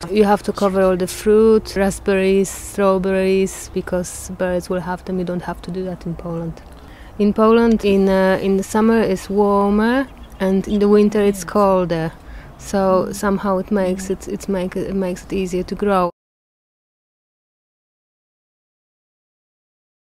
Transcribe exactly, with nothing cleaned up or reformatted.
You have to cover all the fruit, raspberries, strawberries, because birds will have them. You don't have to do that in Poland. In Poland, in uh, in the summer it's warmer, and in the winter it's colder. So somehow it makes it it make it makes it easier to grow.